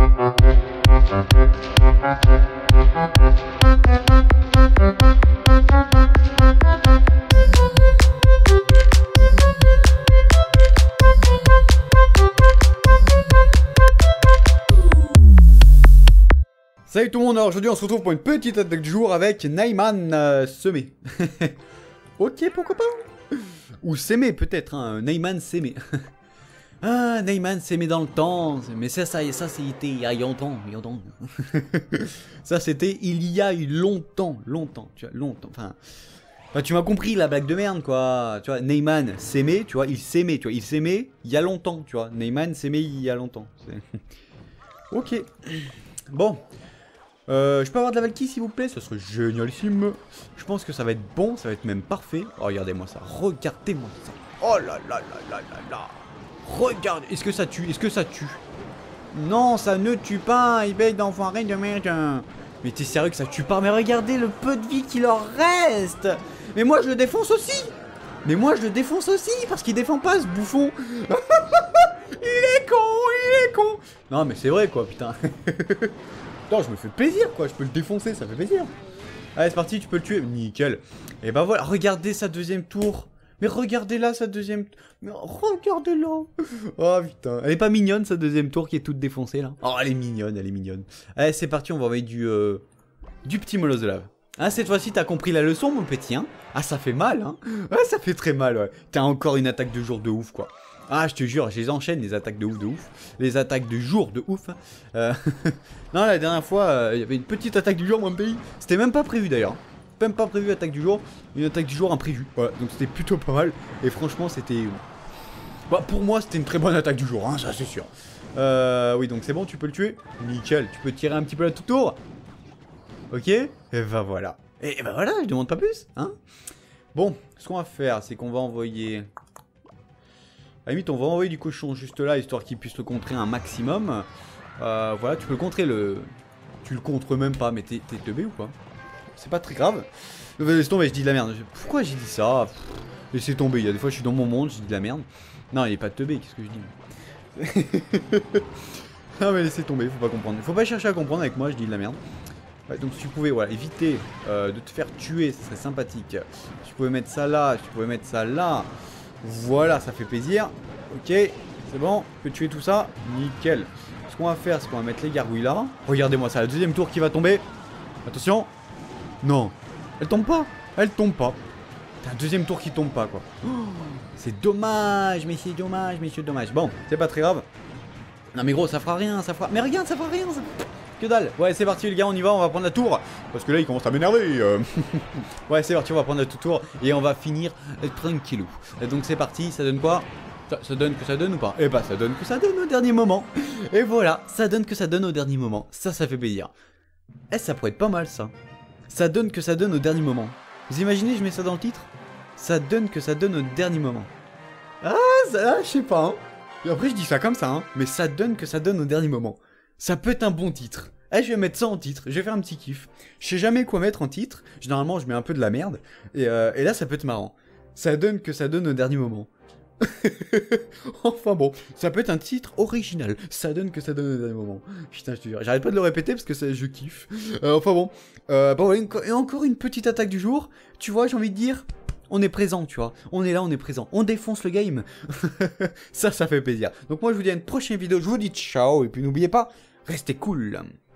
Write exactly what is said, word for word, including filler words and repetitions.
Salut tout le monde, alors aujourd'hui on se retrouve pour une petite attaque du jour avec Neyman euh, semé. Ok, pourquoi pas. Ou s'aimer peut-être, hein, Neyman s'aimer. Ah, Neyman s'aimer dans le temps, mais ça, ça, ça c'était il y a longtemps, il y a longtemps. Ça c'était il y a eu longtemps, longtemps, tu vois, longtemps, enfin... Enfin, tu m'as compris la blague de merde quoi, tu vois, Neyman s'aimer, tu vois, il s'aimait, tu vois, il s'aimait il y a longtemps, tu vois, Neyman s'aimait il y a longtemps. Ok, bon. Euh, je peux avoir de la Valkyrie s'il vous plaît, ça serait génialissime. Je pense que ça va être bon, ça va être même parfait. Oh, regardez-moi ça, regardez-moi ça. Oh là là là là là là. Regarde, est-ce que ça tue? Est-ce que ça tue? Non, ça ne tue pas, il paye d'enfoiré de merde. Mais t'es sérieux que ça tue pas? Mais regardez le peu de vie qui leur reste. Mais moi je le défonce aussi. Mais moi je le défonce aussi, parce qu'il défend pas ce bouffon. Il est con, il est con. Non mais c'est vrai quoi, putain. Non, je me fais plaisir quoi, je peux le défoncer, ça fait plaisir. Allez c'est parti, tu peux le tuer, nickel. Et bah voilà, regardez sa deuxième tour. Mais regardez là sa deuxième... Mais regardez là. Oh putain, elle est pas mignonne sa deuxième tour qui est toute défoncée là. Oh elle est mignonne, elle est mignonne. Allez c'est parti, on va envoyer du... Euh, du petit molosse de lave. Hein, cette fois-ci t'as compris la leçon mon petit hein. Ah ça fait mal hein. Ouais ça fait très mal ouais. T'as encore une attaque de jour de ouf quoi. Ah je te jure, je les enchaîne les attaques de ouf de ouf. Les attaques de jour de ouf. euh... Non la dernière fois, il euh, y avait une petite attaque du jour mon pays. C'était même pas prévu d'ailleurs. Même pas prévu attaque du jour. Une attaque du jour imprévue. Voilà, donc c'était plutôt pas mal. Et franchement c'était... Bah pour moi c'était une très bonne attaque du jour, hein, ça c'est sûr. Euh... Oui donc c'est bon, tu peux le tuer. Nickel, tu peux tirer un petit peu là tout tour. Ok. Et bah voilà. Et bah voilà, je demande pas plus. Hein. Bon, ce qu'on va faire, c'est qu'on va envoyer... À la limite, on va envoyer du cochon juste là, histoire qu'il puisse le contrer un maximum. Euh, voilà, tu peux le contrer le... Tu le contres même pas, mais t'es teubé ou quoi? C'est pas très grave. Laisse tomber, je dis de la merde. Pourquoi j'ai dit ça? Laissez tomber, il y a des fois je suis dans mon monde, je dis de la merde. Non, il est pas teubé, qu'est-ce que je dis? Non mais laissez tomber, faut pas comprendre. Faut pas chercher à comprendre avec moi, je dis de la merde. Ouais, donc si tu pouvais voilà, éviter euh, de te faire tuer, ce serait sympathique. Si tu pouvais mettre ça là, si tu pouvais mettre ça là. Voilà, ça fait plaisir. Ok, c'est bon, tu peux tuer tout ça. Nickel. Ce qu'on va faire, c'est qu'on va mettre les gargouilles là. Regardez-moi ça, la deuxième tour qui va tomber. Attention. Non, elle tombe pas. Elle tombe pas. T'as un deuxième tour qui tombe pas quoi. Oh, c'est dommage, mais c'est dommage, mais c'est dommage. Bon, c'est pas très grave. Non mais gros, ça fera rien, ça fera... Mais regarde, ça fera rien, ça... Que dalle. Ouais, c'est parti les gars, on y va, on va prendre la tour. Parce que là, il commence à m'énerver. Euh... Ouais, c'est parti, on va prendre la tour. Et on va finir tranquillou. Et donc c'est parti, ça donne quoi? ça, ça donne que ça donne ou pas? Eh bah, ça donne que ça donne au dernier moment. Et voilà, ça donne que ça donne au dernier moment. Ça, ça fait plaisir. Eh, ça pourrait être pas mal, ça. Ça donne que ça donne au dernier moment. Vous imaginez, je mets ça dans le titre? Ça donne que ça donne au dernier moment. Ah, ça, je sais pas, hein. Et après, je dis ça comme ça, hein. Mais ça donne que ça donne au dernier moment. Ça peut être un bon titre. Eh, je vais mettre ça en titre. Je vais faire un petit kiff. Je sais jamais quoi mettre en titre. Généralement, je mets un peu de la merde. Et, euh, et là, ça peut être marrant. Ça donne que ça donne au dernier moment. Enfin bon, ça peut être un titre original. Ça donne que ça donne au dernier moment. Putain, je te jure. J'arrête pas de le répéter parce que ça, je kiffe. Euh, enfin bon. Euh, bon, et encore une petite attaque du jour. Tu vois, j'ai envie de dire... On est présent, tu vois. On est là, on est présent. On défonce le game. Ça, ça fait plaisir. Donc moi, je vous dis à une prochaine vidéo. Je vous dis ciao. Et puis n'oubliez pas, restez cool.